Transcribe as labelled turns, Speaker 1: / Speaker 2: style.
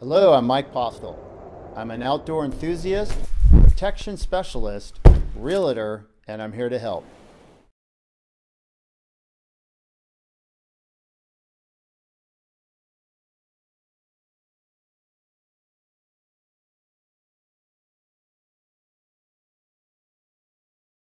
Speaker 1: Hello, I'm Mike Postel. I'm an outdoor enthusiast, protection specialist, realtor, and I'm here to help.